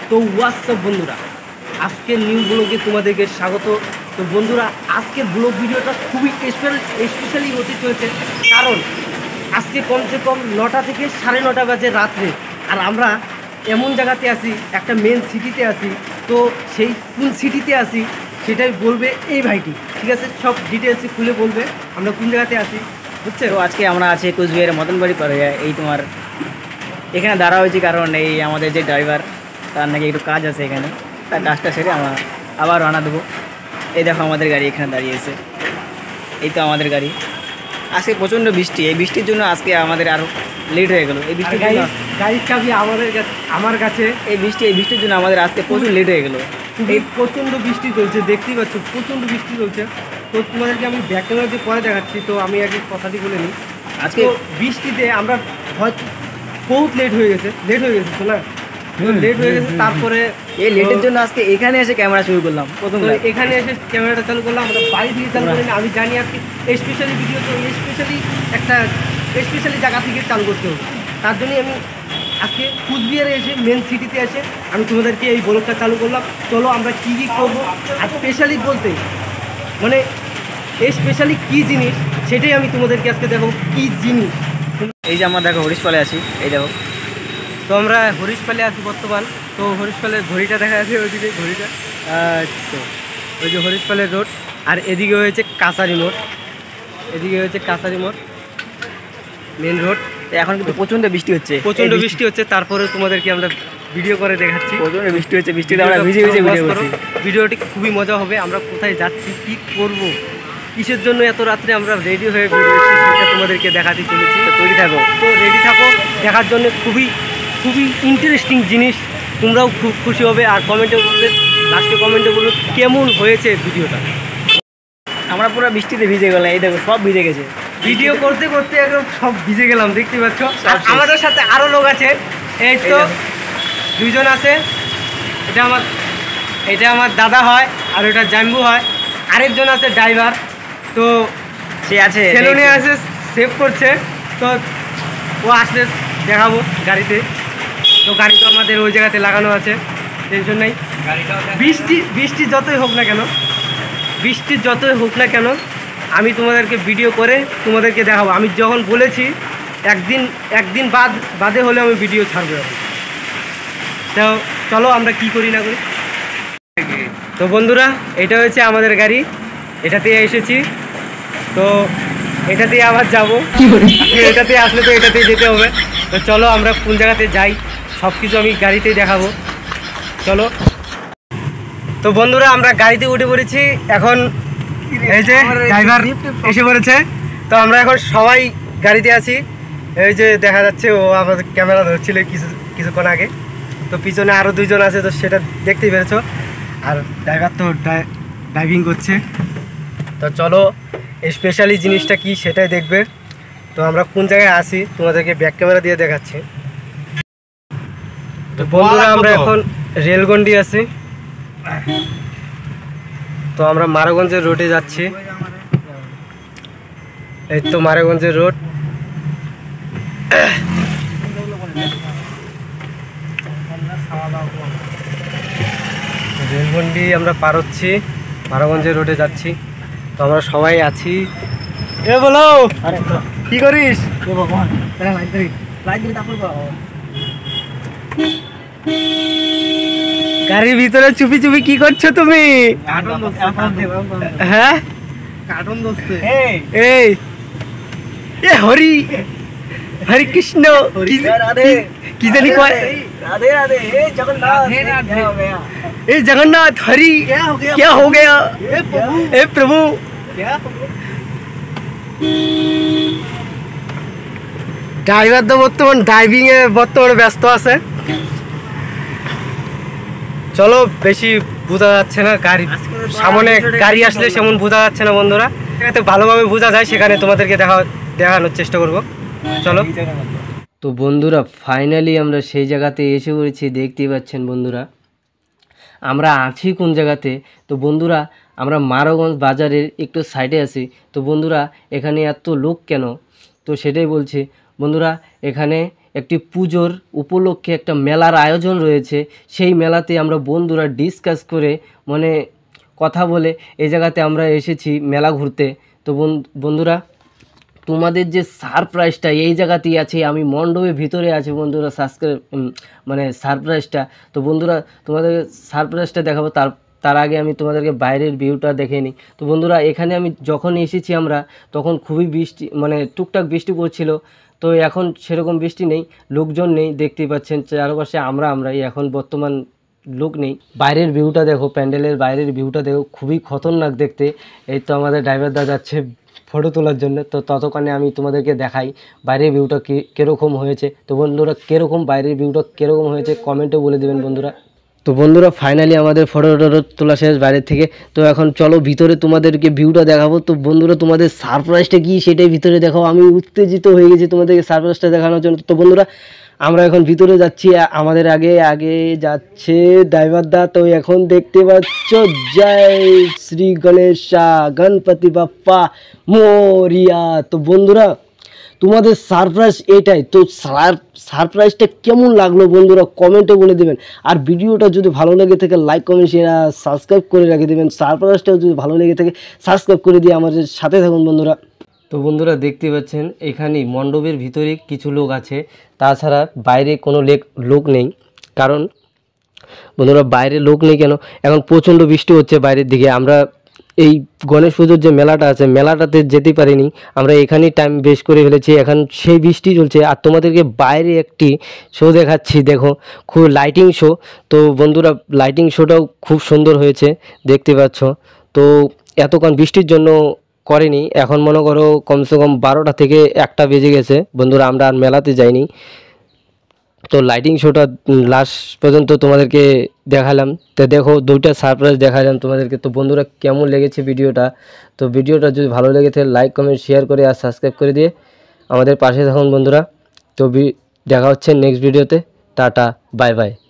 তো হোয়াটসঅ্যাপ বন্ধুরা, আজকের নিউ ব্লগে তোমাদেরকে স্বাগত। তো বন্ধুরা, আজকের ব্লগ ভিডিওটা খুবই স্পেশালি হতে চলেছে, কারণ আজকে কমসে কম 9টা থেকে 9:30 বাজে রাত্রে, আর আমরা এমন জায়গাতে আছি, একটা মেন সিটিতে আছি। তো সেই কোন সিটিতে আছি সেটাই বলবে এই ভাইটি, ঠিক আছে? সব ডিটেলসে খুলে বলবে আমরা কোন জায়গাতে আছি, বুঝছে? তো আজকে আমরা আছি কোচবিহারের মদনবাড়ি পাড়ে। এই তোমার এখানে দাঁড়া হয়েছি কারণ এই আমাদের যে ড্রাইভার, তার নাকি একটু কাজ আছে এখানে, তার কাজটা সেরে আমরা আবার রওনা দেবো। এই দেখো আমাদের গাড়ি এখানে দাঁড়িয়েছে, এই তো আমাদের গাড়ি। আজকে প্রচণ্ড বৃষ্টি, এই বৃষ্টির জন্য আজকে আমাদের আরও লেট হয়ে গেলো। এই বৃষ্টির জন্য গাড়ির চাবি আমার কাছে। এই বৃষ্টির জন্য আমাদের আজকে প্রচুর লেট হয়ে গেলো। এই প্রচণ্ড বৃষ্টি চলছে, দেখতেই পাচ্ছ প্রচণ্ড বৃষ্টি চলছে। তো তোমাদেরকে আমি ব্যাক ক্যামেরা দিয়ে পরে দেখাচ্ছি। তো আমি আগে কথাটি বলে নিই, আজকে বৃষ্টিতে আমরা হয়তো বহুত লেট হয়ে গেছে তো না, লেট হয়ে গেছে। তারপরে এই লেটের জন্য আজকে এখানে এসে ক্যামেরা শুরু করলাম। প্রথম এখানে এসে ক্যামেরাটা চালু করলাম, আমরা বাড়ি থেকে চালু করিনি। আমি জানি আজকে স্পেশালি ভিডিও, তো স্পেশালি জায়গা থেকে চালু করতে হবে। তার জন্যই আমি আজকে কুচবিহারে এসে মেন সিটিতে এসে আমি তোমাদেরকে এই ব্লগটা চালু করলাম। চলো আমরা কী কী করবো, আর স্পেশালি বলতে মানে স্পেশালি কী জিনিস সেটাই আমি তোমাদেরকে আজকে দেখো কী জিনিস। এই যে আমরা দেখো হরিশপালে আছি, এই দেখো। তো আমরা হরিশপালে আছি বর্তমান। তো হরিশপালের ঘড়িটা দেখা যাচ্ছে, ওইদিকে ঘড়িটা, তো ওই যে হরিশপালের রোড, আর এদিকে হয়েছে কাছারি মোড়, মেন রোড। এখন কিন্তু প্রচণ্ড বৃষ্টি হচ্ছে, তারপরে তোমাদেরকে আমরা ভিডিও করে দেখাচ্ছি। প্রচণ্ড বৃষ্টি হচ্ছে, বৃষ্টিতে আমরা ভিজে ভিডিও করছি। ভিডিওটি খুবই মজা হবে। আমরা কোথায় যাচ্ছি, কী করব, কিসের জন্য এত রাত্রে আমরা রেডি হয়ে বেরিয়েছি সেটা তোমাদেরকে দেখাতে চলেছি। তো রেডি থাকো দেখার জন্য। খুবই ইন্টারেস্টিং জিনিস, তোমরাও খুব খুশি হবে। আর কমেন্টে বলবে, লাস্টে কমেন্টে বলবে কেমন হয়েছে ভিডিওটা। আমরা পুরো বৃষ্টিতে ভিজে গেলাম, এই দেখো সব ভিজে গেছে। ভিডিও করতে করতে একদম সব ভিজে গেলাম, দেখতে পাচ্ছ। আমাদের সাথে আরও লোক আছে, এই তো দুইজন আছে। এটা আমার দাদা হয়, আর ওটা জাম্বু হয়। আরেকজন আছে ড্রাইভার, তো সে আছে সেলুনে আছে, সেভ করছে। তো ও আসলে দেখাবো গাড়িতে। তো গাড়ি তো আমাদের ওই জায়গাতে লাগানো আছে, টেনশন নেই। বৃষ্টি যতই হোক না কেন আমি তোমাদেরকে ভিডিও করে তোমাদেরকে দেখাবো। আমি যখন বলেছি একদিন বাদে হলে আমি ভিডিও ছাড়বো। তো চলো আমরা কি করি না করি। তো বন্ধুরা, এটা হচ্ছে আমাদের গাড়ি, এটাতে এসেছি। তো এটাতে আবার যাবো, এটাতে আসলে তো এটাতেই যেতে হবে। তো চলো আমরা কোন জায়গাতে যাই সব কিছু আমি গাড়িতেই দেখাবো, চলো। তো বন্ধুরা, আমরা গাড়িতে উঠে পড়েছি। এখন এই যে ড্রাইভার এসে পড়েছে। তো আমরা এখন সবাই গাড়িতে আছি। এই যে দেখা যাচ্ছে ও আমাদের ক্যামেরা ধরছিল কিছুক্ষণ আগে। তো পিছনে আরও দুইজন আছে, তো সেটা দেখতেই পেরেছো। আর ড্রাইভার তো ড্রাইভিং করছে। তো চলো স্পেশালি জিনিসটা কি সেটাই দেখবে। তো আমরা কোন জায়গায় আছি তোমাদেরকে ব্যাক ক্যামেরা দিয়ে দেখাচ্ছি। তো বন্ধুরা, আমরা এখন রেলগন্ডি আছি। তো আমরা মারাগঞ্জের রোডে যাচ্ছি। এই তো মারাগঞ্জের রোড। রেলগন্ডি আমরা পার হচ্ছি, মারাগঞ্জের রোডে যাচ্ছি। তো আমরা সবাই আছি। এ বলো, কি করিস? গাড়ির ভিতরে চুপি কি করছো তুমি? হ্যাঁ, কার্টুন দোস্তে। এই হরি কৃষ্ণ কি জানি কয়, এই জগন্নাথ হরি क्या हो गया ए प्रभु। ড্রাইভার তো বর্তমান ড্রাইভিংয়ে ব্যস্ত আছে। চলো, বেশি বোঝা যাচ্ছে না, সামনে গাড়ি আসলে সেমন বোঝা যাচ্ছে না বন্ধুরা। এতে ভালোভাবে বোঝা যায়, সেখানে তোমাদেরকে দেখানোর চেষ্টা করব, চলো। তো বন্ধুরা, ফাইনালি আমরা সেই জায়গাতে এসে পড়েছি। দেখতেই পাচ্ছেন বন্ধুরা, আমরা আছি কোন জায়গাতে। তো বন্ধুরা, আমরা মারাগঞ্জ বাজারের একটু সাইডে আছি। তো বন্ধুরা, এখানে এত লোক কেন, তো সেটাই বলছি। বন্ধুরা এখানে একটি পুজোর উপলক্ষে একটা মেলার আয়োজন রয়েছে। সেই মেলাতে আমরা বন্ধুরা ডিসকাস করে মানে কথা বলে এই জায়গাতে আমরা এসেছি মেলা ঘুরতে। তো বন্ধুরা তোমাদের যে সারপ্রাইজটা এই জায়গাতেই আছে, আমি মণ্ডপের ভিতরে আছি বন্ধুরা, মানে সারপ্রাইজটা। তো বন্ধুরা তোমাদের সারপ্রাইজটা দেখাবো, তার আগে আমি তোমাদেরকে বাইরের ভিউটা দেখে নিই। তো বন্ধুরা এখানে আমি যখন এসেছি আমরা তখন খুবই বৃষ্টি, মানে টুকটাক বৃষ্টি পড়ছিল। তো এখন সেরকম বৃষ্টি নেই, লোকজন নেই, দেখতেই পাচ্ছেন চারপাশে আমরাই এখন বর্তমান লোক নেই। বাইরের ভিউটা দেখো, প্যান্ডেলের বাইরের ভিউটা দেখো, খুবই খতরনাক দেখতে। এই তো আমাদের ড্রাইভার দা যাচ্ছে ফটো তোলার জন্য। তো ততক্ষণে আমি তোমাদেরকে দেখাই বাইরের ভিউটা কীরকম হয়েছে। তো বন্ধুরা কীরকম বাইরের ভিউটা কীরকম হয়েছে কমেন্টে বলে দেবেন বন্ধুরা। তো বন্ধুরা ফাইনালি আমাদের ফটো তোলা শেষ বাইরের থেকে। তো এখন চলো ভিতরে তোমাদেরকে ভিউটা দেখাবো। তো বন্ধুরা তোমাদের সারপ্রাইজটা কি সেটাই ভিতরে দেখাও, আমি উত্তেজিত হয়ে গেছি তোমাদেরকে সারপ্রাইজটা দেখানোর জন্য। তো বন্ধুরা আমরা এখন ভিতরে যাচ্ছি, আমাদের আগে যাচ্ছে ড্রাইভার দা। তো এখন দেখতে পাচ্ছ জয় শ্রী গণেশা গণপতি বাপ্পা মোরিয়া। তো বন্ধুরা তোমাদের সারপ্রাইজ এটাই। তো সারপ্রাইজটা কেমন লাগলো বন্ধুরা কমেন্টে বলে দেবেন। আর ভিডিওটা যদি ভালো লেগে থাকে লাইক কমেন্ট শেয়ার সাবস্ক্রাইব করে রেখে দেবেন। সারপ্রাইজটাও যদি ভালো লেগে থাকে সাবস্ক্রাইব করে দিয়ে আমাদের সাথে থাকুন বন্ধুরা। তো বন্ধুরা দেখতে পাচ্ছেন এখানে মণ্ডপের ভিতরে কিছু লোক আছে, তাছাড়া বাইরে কোনো লোক নেই। কারণ বন্ধুরা বাইরে লোক নেই কেন, এখন প্রচণ্ড বৃষ্টি হচ্ছে বাইরের দিকে। আমরা এই গণেশ পুজোর যে মেলাটা আছে মেলাটাতে যেতে পারিনি, আমরা এখানেই টাইম বেস্ট করে ফেলেছি। এখন সেই বৃষ্টি চলছে আর তোমাদেরকে বাইরে একটি শো দেখাচ্ছি, দেখো খুব লাইটিং শো। তো বন্ধুরা লাইটিং শোটাও খুব সুন্দর হয়েছে দেখতে পাচ্ছ। তো এতক্ষণ বৃষ্টির জন্য করেনি, এখন মনে করো কমসে কম 12টা থেকে 1টা বেজে গেছে বন্ধুরা, আমরা আর মেলাতে যাইনি। তো লাইটিং শোটা লাস্ট পর্যন্ত তোমাদেরকে দেখালাম। তো দেখো 2টা সারপ্রাইজ দেখালাম তোমাদেরকে। তো বন্ধুরা কেমন লেগেছে ভিডিওটা, তো ভিডিওটা যদি ভালো লেগে থাকে লাইক কমেন্ট শেয়ার করে আর সাবস্ক্রাইব করে দিয়ে আমাদের পাশে থাকুন বন্ধুরা। তো দেখা হচ্ছে নেক্সট ভিডিওতে। Ta ta bye by.